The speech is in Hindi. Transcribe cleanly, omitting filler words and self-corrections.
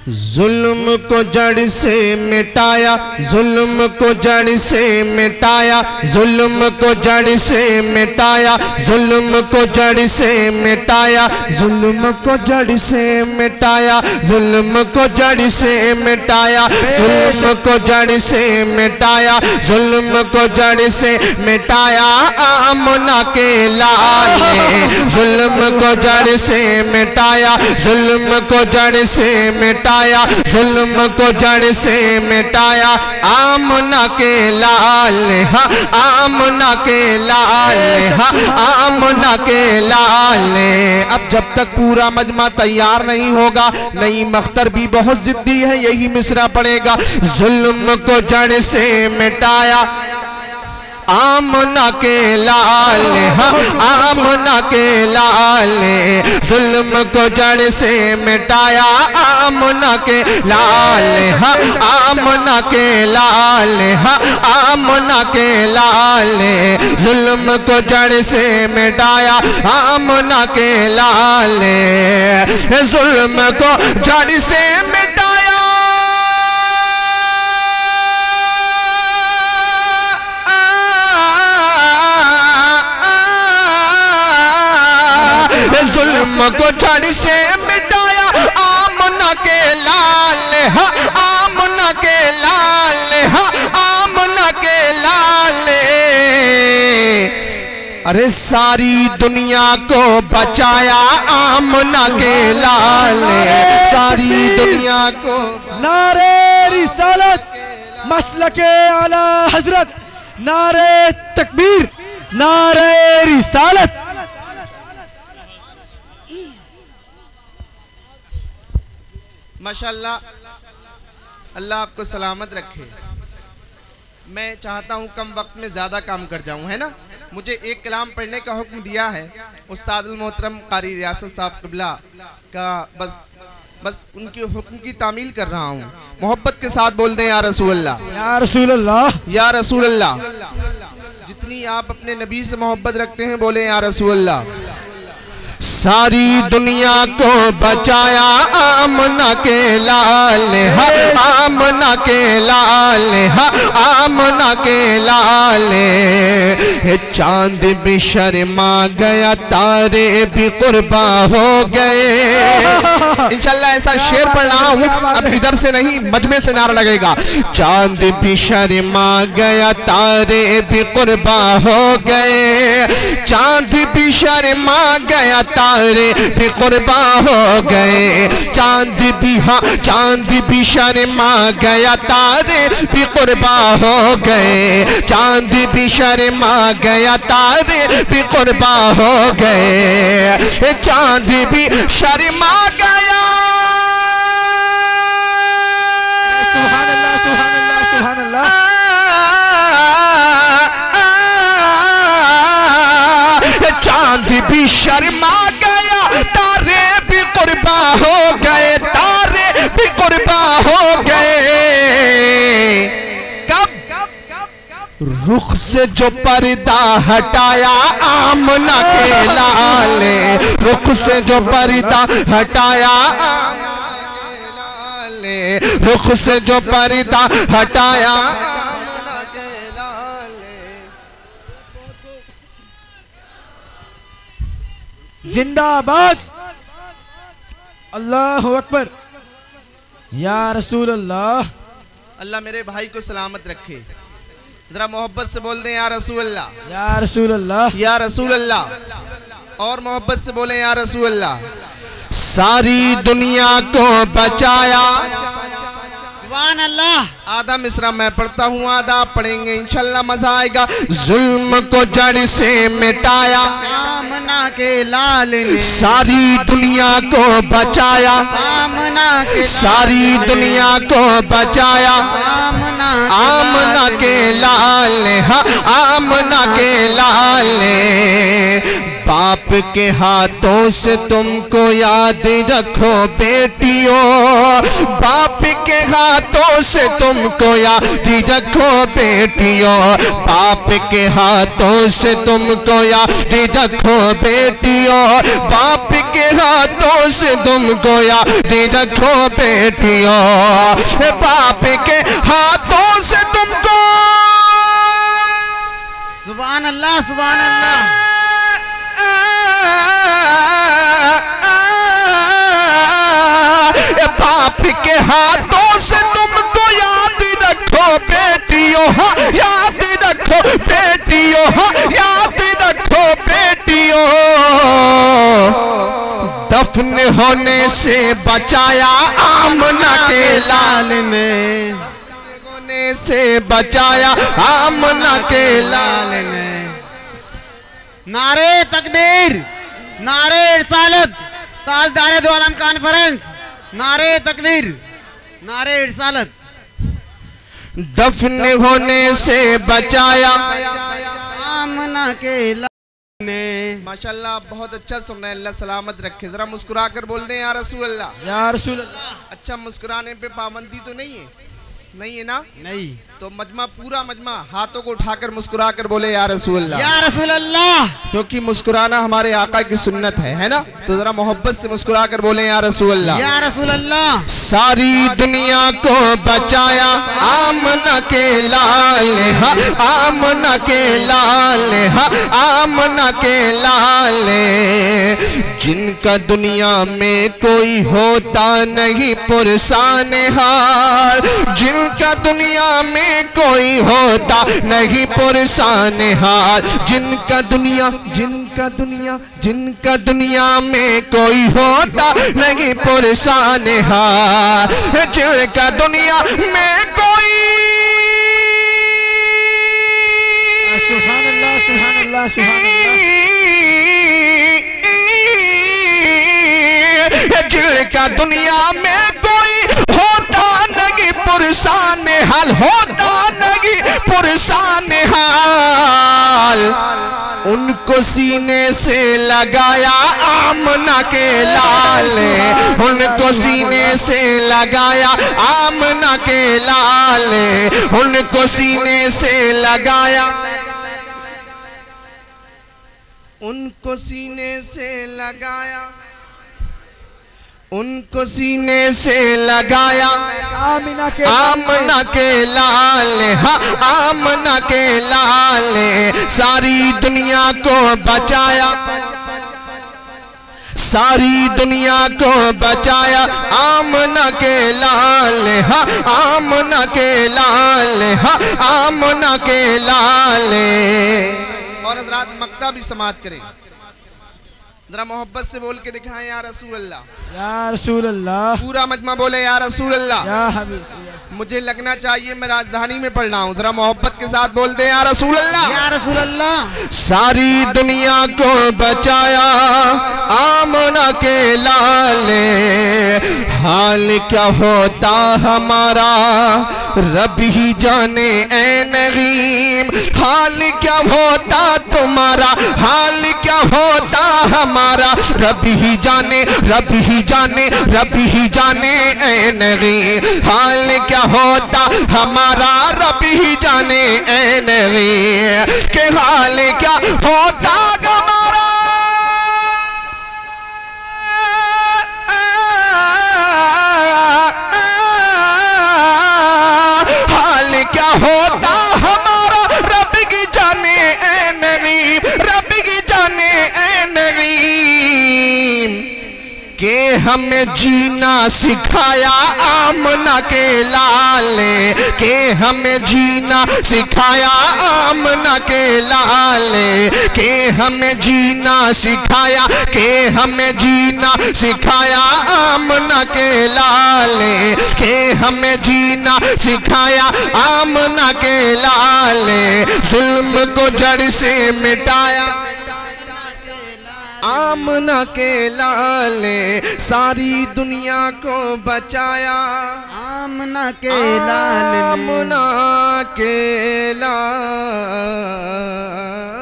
जुल्म को जड़ से मिटाया, जुल्म को जड़ से मिटाया, जुल्म को जड़ से मिटाया, जुल्म को जड़ से मिटाया, जुल्म को जड़ से मिटाया, जुल्म को जड़ से मिटाया, जुल्म को जड़ से मिटाया, जुल्म को जड़ से मिटाया। आमना के लाल ने जुल्म को जड़ से मिटाया, जुल्म को जड़ से मिटाया, जुल्म को जड़ से मिटाया। आमना के लाल ने, हाँ आमना के लाल ने, हाँ आमना के लाल ने। अब जब तक पूरा मजमा तैयार नहीं होगा, नई मख्तर भी बहुत जिद्दी है, यही मिसरा पड़ेगा। जुल्म को जड़ से मिटाया, आमना के लाल ने, हाँ आमना के लाल ने जुल्म को जड़ से मिटाया। आमना के लाल ने, हाँ आमना के लाल ने, हाँ आमना के लाल ने जुल्म को जड़ से मिटाया। आमना के लाल ने जुल्म को जड़ से मिटाया। जुल्म को जड़ से मिटाया। आमना के लाल, हाँ आमना के लाल, हाँ आमना के लाल। अरे सारी दुनिया को बचाया आमना के लाल ने, सारी दुनिया को। नारे रिसालत, मसलके आला हजरत, नारे तकबीर, नारे रिसालत। माशाअल्लाह, अल्लाह आपको सलामत रखे। मैं चाहता हूँ कम वक्त में ज़्यादा काम कर जाऊँ, है ना। मुझे एक कलाम पढ़ने का हुक्म दिया है उस्तादुल मोहतरम कारी रियासत साहब क़िबला का, बस उनके हुक्म की तामील कर रहा हूँ। मोहब्बत के साथ बोल दें या रसूल अल्लाह, या रसूल अल्लाह, या रसूल अल्लाह। जितनी आप अपने नबी से मोहब्बत रखते हैं बोले या रसूल अल्लाह। सारी दुनिया को बचाया आमना के लाल ने, हाँ आमना के लाल ने, हाँ आमना के लाल ने। चांद भी शर्मा गया, तारे भी कुर्बा हो गए। इंशाल्लाह ऐसा शेर पढ़ रहा हूँ, अब इधर से नहीं मजमे से नारा लगेगा। चांद भी शर्मा गया, तारे भी कुर्बा हो गए। चांद भी शर्मा गया, तारे भी कुर्बा हो गए। चांद भी, हाँ चांद भी शर्मा गया, तारे भी कुर्बा हो गए। चांद भी शर्मा गया, तारे भी कुर्बा हो गए। चांद भी शर्मा गया। सुभान अल्लाह, सुभान अल्लाह, सुभान अल्लाह। चांद भी शर्मा गया, तारे भी कुर्बा हो गए, तारे भी कुर्बा हो गए। कब रुख से जो पर्दा हटाया आमना के लाल ने, रुख से जो पर्दा हटाया आमना के लाल ने, रुख से जो पर्दा हटाया आमना के लाल ने। जिंदाबाद, अल्लाहु अकबर, या रसूल अल्लाह। अल्लाह मेरे भाई को सलामत रखे। जरा मोहब्बत से बोल दें या रसूल अल्लाह, या रसूल अल्लाह, या रसूल अल्लाह। और मोहब्बत से बोले या रसूल अल्लाह। सारी दुनिया को बचाया। सुभान अल्लाह। आधा मिसरा मैं पढ़ता हूँ, आधा आप पढ़ेंगे, इंशाल्लाह मजा आएगा। जुल्म को जड़ से मिटाया आमना के लाल ने, सारी दुनिया को बचाया। आमना के, सारी दुनिया को बचाया। आमना के लाल ने, हाँ आमना के लाल ने। बाप के हाथों से तुमको याद रखो बेटियों, बाप के हाथों से तुमको याद रखो बेटियों, बाप के हाथों से तुमको याद रखो बेटियों, बाप के हाथों से तुमको याद रखो बेटियों, बाप के हाथों से तुमको। सुभान अल्लाह, सुभान अल्लाह। बाप के हाथों से तुमको याद रखो बेटियों, याद रखो बेटियों, याद रखो बेटियों। दफन होने से बचाया आमना के लाल ने, होने से बचाया आमना के लाल ने। नारे तकबीर, नारे रिसालत, ताजदार दो आलम कॉन्फ्रेंस, नारे तकबीर, नारे रिसालत। दफन होने से बचाया आमना के लाल ने। माशाल्लाह बहुत अच्छा सुन रहे हैं, अल्लाह सलामत रखे। जरा मुस्कुरा कर बोल दें या रसूल अल्लाह, या रसूल अल्लाह। अच्छा मुस्कुराने पे पाबंदी तो नहीं है? नहीं है ना? नहीं। तो मजमा, पूरा मजमा हाथों को उठाकर मुस्कुरा कर बोले या रसूल अल्लाह, या रसूल अल्लाह। क्योंकि मुस्कुराना हमारे आका की सुन्नत है ना? तो जरा मोहब्बत से मुस्कुरा कर बोले या रसूल अल्लाह। या रसूल अल्लाह। सारी दुनिया को बचाया आमना के लाल, आमना के लाल, आमना के लाल, जिनका दुनिया में कोई होता नहीं पुरसान हाल, जिनका दुनिया में कोई होता नहीं पुरसान हाल, जिनका दुनिया, जिनका दुनिया, जिनका दुनिया में कोई होता नहीं पुरसान हाल, जिनका दुनिया में कोई। सुभान अल्लाह, सुभान अल्लाह, सुभान अल्लाह। जिनका दुनिया में कोई होता नहीं पुरसान हाल, होता नहीं पुरसान हाल, उनको सीने से लगाया आमना के लाल, उनको सीने से लगाया आमना के लाल, उनको सीने से लगाया, उनको सीने से लगाया, उनको सीने से लगाया आमना के लाल, आमना के लाल, सारी दुनिया को बचाया, सारी दुनिया को बचाया आमना के लाल, आमना के लाल, आमना के लाल। और हज़रात मक्ता भी समाप्त करें, जरा मोहब्बत से बोल के दिखाएं या रसूल अल्लाह, या रसूल अल्लाह। पूरा मजमा बोले या रसूल अल्लाह। या हबीब, मुझे लगना चाहिए मैं राजधानी में पढ़ रहा हूँ, जरा मोहब्बत के साथ बोल दे या रसूल अल्लाह। या रसूल अल्लाह। सारी दुनिया को बचाया आमना के लाल, हाल क्या होता हमारा रब ही जाने ऐ नगीम, हाल क्या होता तुम्हारा, हाल क्या होता हमारा रब ही जाने, रब ही जाने, रब ही जाने ऐ नगीम, हाल क्या होता हमारा रब ही जाने ऐ नगीम, के हाल क्या होता हमारा, हाल क्या होता हमारा रब की जाने ऐ नगीम, रब की जाने ऐ नगीम, के हमें जीना सिखाया आमना के लाल, के हमें जीना सिखाया आमना के लाल, के हमें जीना सिखाया, के हमें जीना सिखाया आमना के लाल, के हमें जीना सिखाया आमना के लाल, जुल्म को जड़ से मिटाया आमना के लाल, सारी दुनिया को बचाया आमना के लाल, आमना के लाल।